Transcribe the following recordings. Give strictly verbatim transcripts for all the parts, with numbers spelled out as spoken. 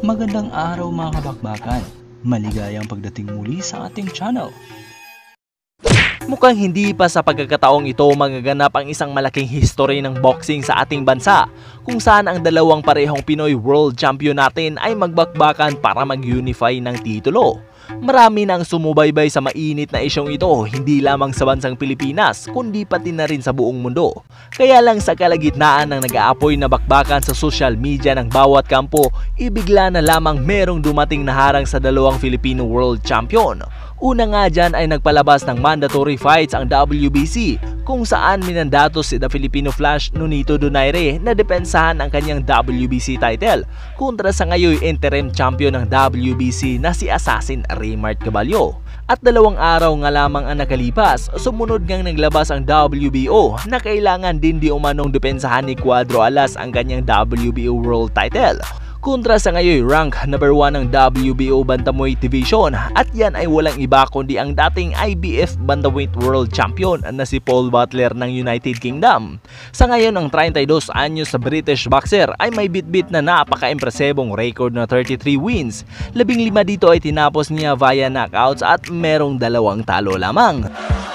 Magandang araw mga kabakbakan. Maligayang pagdating muli sa ating channel. Mukhang hindi pa sa pagkakataong ito magaganap ang isang malaking history ng boxing sa ating bansa, kung saan ang dalawang parehong Pinoy World Champion natin ay magbakbakan para mag-unify ng titulo. Marami nang sumubaybay sa mainit na isyong ito, hindi lamang sa bansang Pilipinas, kundi pati na rin sa buong mundo. Kaya lang sa kalagitnaan ng nag-aapoy na bakbakan sa social media ng bawat kampo, ibigla na lamang merong dumating na harang sa dalawang Filipino World Champion. Una nga dyan ay nagpalabas ng mandatory fights ang W B C, kung saan minandatos si The Filipino Flash Nonito Donaire na depensahan ang kanyang W B C title kontra sa ngayon interim champion ng W B C na si Assassin Raymart Caballo. At dalawang araw nga lamang ang nakalipas, sumunod ngang naglabas ang W B O na kailangan din di umanong depensahan ni Cuadro Alas ang kanyang W B O World title kontra sa ngayon rank number one ng W B O Bantamweight Division, at yan ay walang iba kundi ang dating I B F Bantamweight World Champion na si Paul Butler ng United Kingdom. Sa ngayon ang thirty-two anyos sa British boxer ay may bitbit na napaka-impresibong record na thirty-three wins. Labing lima dito ay tinapos niya via knockouts at merong dalawang talo lamang.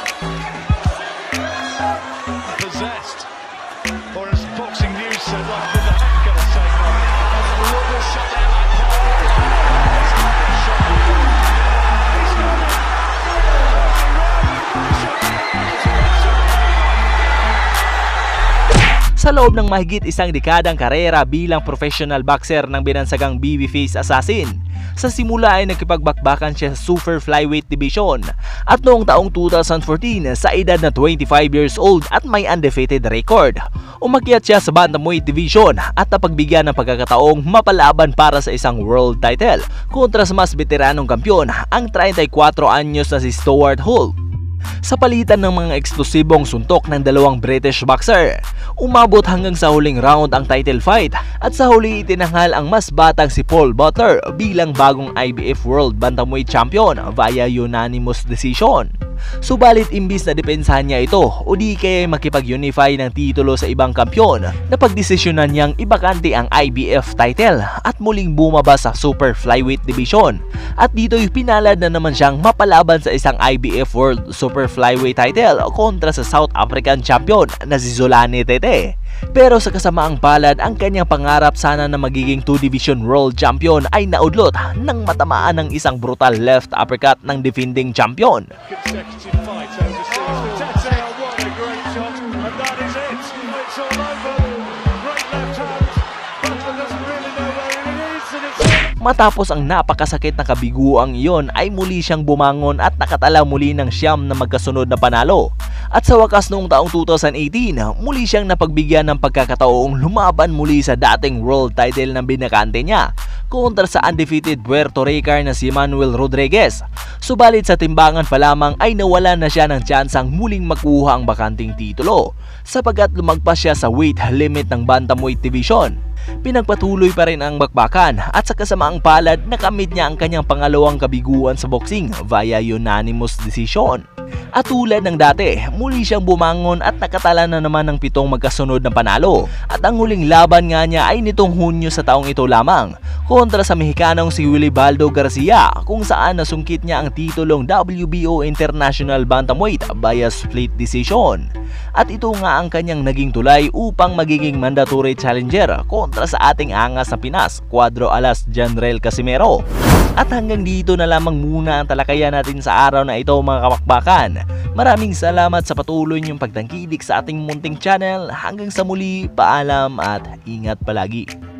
Sa loob ng mahigit isang dekadang karera bilang professional boxer ng binansagang babyface Assassin, sa simula ay nagkipagbakbakan siya sa Super Flyweight Division at noong taong two thousand fourteen sa edad na twenty-five years old at may undefeated record, umakyat siya sa Bantamweight Division at napagbigyan ng pagkakataong mapalaban para sa isang world title kontra sa mas veteranong kampiyon, ang thirty-four anyos na si Stuart Hall. Sa palitan ng mga eksplosibong suntok ng dalawang British boxer, umabot hanggang sa huling round ang title fight at sa huli itinanghal ang mas batang si Paul Butler bilang bagong I B F World Bantamweight Champion via unanimous decision. Subalit imbis na depensahan niya ito o di kaya makipag-unify ng titulo sa ibang kampiyon, napagdesisyonan niyang ibakante ang I B F title at muling bumaba sa Super Flyweight Division, at dito'y pinalad na naman siyang mapalaban sa isang I B F World Super Flyweight title kontra sa South African champion na si Zolani Tete. Pero sa kasamaang palad, ang kanyang pangarap sana na magiging two division world champion ay naudlot nang matamaan ng isang brutal left uppercut ng defending champion. Matapos ang napakasakit na kabiguang iyon ay muli siyang bumangon at nakatala muli ng siyam na magkasunod na panalo. At sa wakas noong taong two thousand eighteen, muli siyang napagbigyan ng pagkakataong lumaban muli sa dating world title ng binakante niya kontra sa undefeated Puerto Rican na si Manuel Rodriguez. Subalit sa timbangan pa lamang ay nawalan na siya ng tsansang muling makuha ang bakanting titulo sapagkat lumagpas siya sa weight limit ng Bantamweight Division. Pinagpatuloy pa rin ang bakbakan at sa kasamaang palad nakamit niya ang kanyang pangalawang kabiguan sa boxing via unanimous decision. At tulad ng dati, muli siyang bumangon at nakatala na naman ng pitong magkasunod na panalo. At ang huling laban nga niya ay nitong Hunyo sa taong ito lamang kontra sa Mexicanong si Wilibaldo Garcia, kung saan nasungkit niya ang titulong W B O International Bantamweight via split decision. At ito nga ang kanyang naging tulay upang magiging mandatory challenger kontra sa ating angas na Pinas, Cuadro Alas Janrel Casimero. At hanggang dito na lamang muna ang talakayan natin sa araw na ito mga kabakbakan. Maraming salamat sa patuloy niyong pagtangkilik sa ating munting channel. Hanggang sa muli, paalam at ingat palagi.